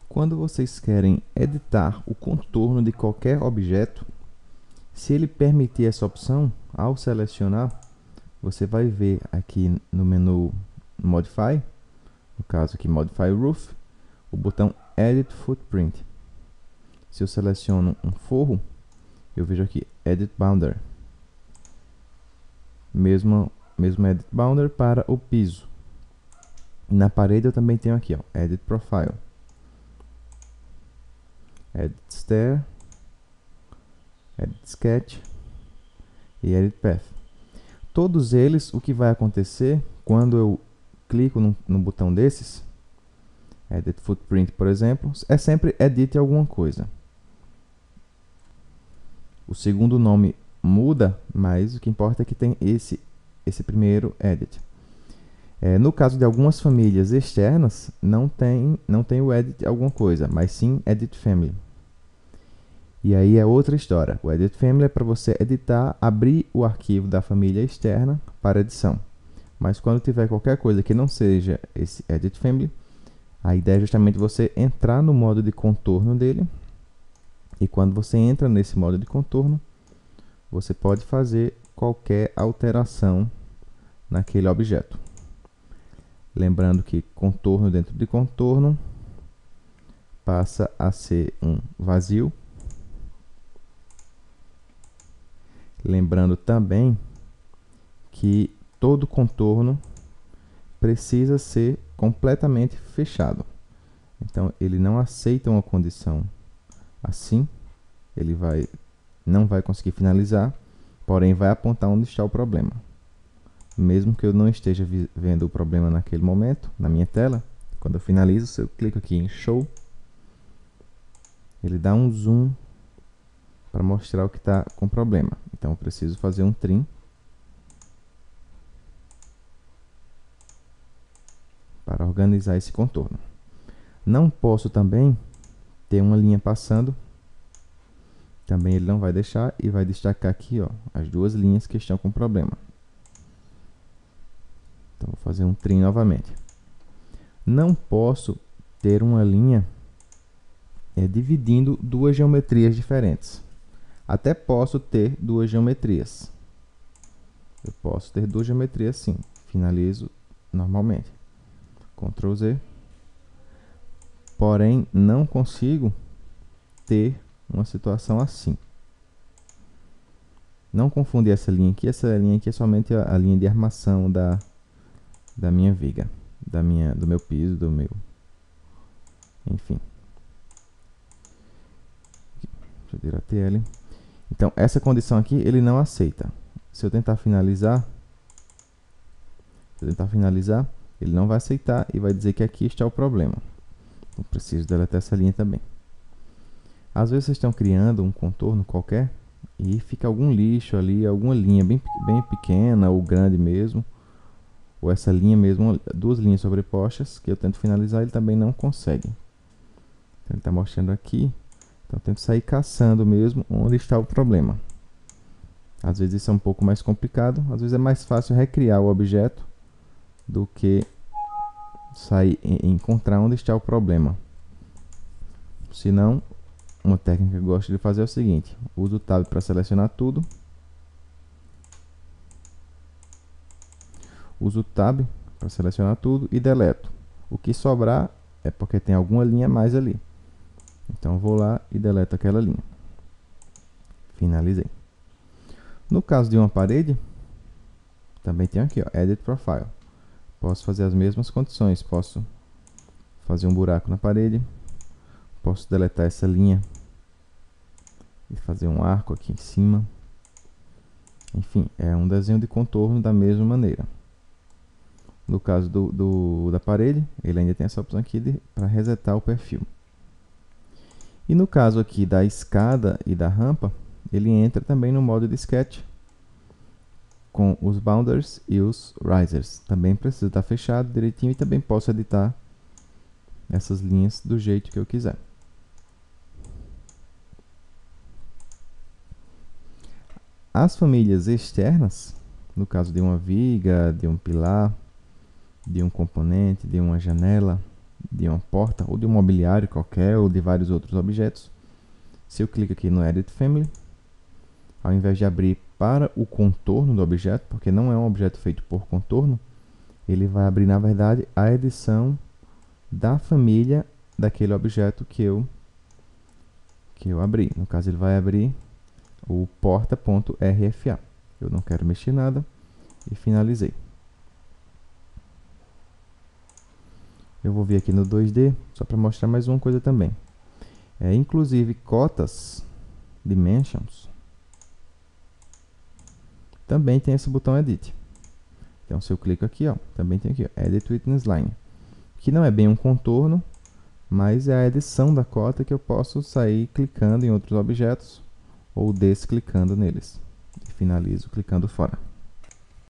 Quando vocês querem editar o contorno de qualquer objeto, se ele permitir essa opção, ao selecionar, você vai ver aqui no menu Modify, no caso aqui Modify Roof, o botão Edit Footprint. Se eu seleciono um forro, eu vejo aqui Edit Boundary. Mesmo Edit Boundary para o piso. Na parede eu também tenho aqui, ó, Edit Profile, Edit Stair, Edit Sketch e Edit Path. Todos eles, o que vai acontecer quando eu clico no botão desses, Edit Footprint, por exemplo, é sempre Edit alguma coisa. O segundo nome muda, mas o que importa é que tem esse primeiro Edit. No caso de algumas famílias externas, não tem o Edit alguma coisa, mas sim Edit Family. E aí é outra história. O Edit Family é para você editar, abrir o arquivo da família externa para edição. Mas quando tiver qualquer coisa que não seja esse Edit Family, a ideia é justamente você entrar no modo de contorno dele. E quando você entra nesse modo de contorno, você pode fazer qualquer alteração naquele objeto. Lembrando que contorno dentro de contorno passa a ser um vazio. Lembrando também que todo contorno precisa ser completamente fechado. Então, ele não aceita uma condição assim, ele não vai conseguir finalizar, porém vai apontar onde está o problema. Mesmo que eu não esteja vendo o problema naquele momento, na minha tela, quando eu finalizo, se eu clico aqui em Show, ele dá um zoom para mostrar o que está com problema. Então eu preciso fazer um trim para organizar esse contorno. Não posso também ter uma linha passando, também ele não vai deixar, e vai destacar aqui, ó, as duas linhas que estão com problema. Então vou fazer um trim novamente. Não posso ter uma linha dividindo duas geometrias diferentes. Até posso ter duas geometrias. Eu posso ter duas geometrias sim. Finalizo normalmente. Ctrl Z. Porém, não consigo ter uma situação assim. Não confundir essa linha aqui. Essa linha aqui é somente a linha de armação da minha viga, do meu piso, enfim. Deixa eu tirar a TL. Então, essa condição aqui ele não aceita. Se eu tentar finalizar, ele não vai aceitar e vai dizer que aqui está o problema. Então, preciso deletar essa linha também. Às vezes vocês estão criando um contorno qualquer e fica algum lixo ali, alguma linha bem pequena ou grande mesmo, ou essa linha mesmo, duas linhas sobrepostas, que eu tento finalizar, ele também não consegue. Então, ele está mostrando aqui. Então, eu tenho que sair caçando mesmo onde está o problema. Às vezes isso é um pouco mais complicado, às vezes é mais fácil recriar o objeto do que sair e encontrar onde está o problema. Se não, uma técnica que eu gosto de fazer é o seguinte: uso o Tab para selecionar tudo. Uso o Tab para selecionar tudo e deleto. O que sobrar é porque tem alguma linha a mais ali. Então vou lá e deleto aquela linha. Finalizei. No caso de uma parede, também tem aqui, ó, Edit Profile. Posso fazer as mesmas condições. Posso fazer um buraco na parede. Posso deletar essa linha e fazer um arco aqui em cima. Enfim, é um desenho de contorno da mesma maneira. No caso da parede, ele ainda tem essa opção aqui para resetar o perfil. E no caso aqui da escada e da rampa, ele entra também no modo de sketch com os bounders e os risers. Também precisa estar fechado direitinho e também posso editar essas linhas do jeito que eu quiser. As famílias externas, no caso de uma viga, de um pilar, de um componente, de uma janela, de uma porta ou de um mobiliário qualquer ou de vários outros objetos. Se eu clico aqui no Edit Family, ao invés de abrir para o contorno do objeto, porque não é um objeto feito por contorno, ele vai abrir, na verdade, a edição da família daquele objeto que eu abri. No caso, ele vai abrir o porta.rfa. Eu não quero mexer nada e finalizei. Eu vou vir aqui no 2D, só para mostrar mais uma coisa também. Inclusive, cotas, dimensions, também tem esse botão Edit. Então, se eu clico aqui, ó, também tem aqui, ó, Edit Witness Line, que não é bem um contorno, mas é a edição da cota que eu posso sair clicando em outros objetos ou desclicando neles. E finalizo clicando fora.